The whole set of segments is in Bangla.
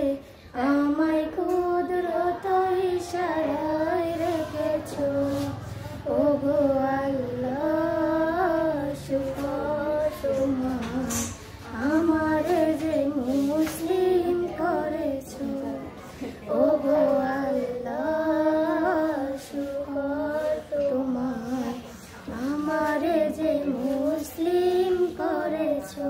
আমায় কুদরত ইশারায় রেখেছো। ওগো আল্লাহ শুকর তোমার, আমার যে মুসলিম করেছো। ওগো আল্লাহ শুকর তোমার, আমার যে মুসলিম করেছো।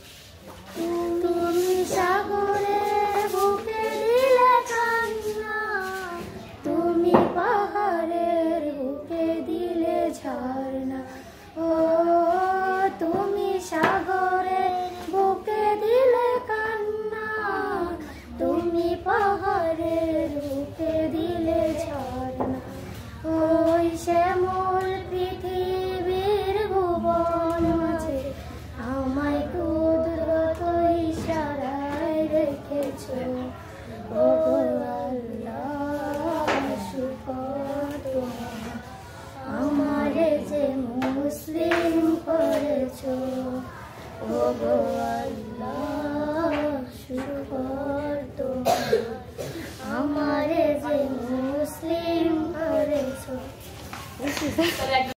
তুমি সাগরের বুকে দিলে কান্না, তুমি পাহাড়ের বুকে দিলে ঝর্ণা। ও তুমি সাগরের বুকে দিলে কান্না, তুমি পাহাড়ের বুকে দিলে ঝর্ণা। ওই শ্যামল পৃথিবীর ভুবন মাঝে আমায় কুদরত ইশারায় রেখেছো। ওগো আল্লাহ শুকর তোমার, আমারে যে মুসলিম করেছো। ওগো আল্লাহ শুকর তোমার, আমারে যে মুসলিম করেছো।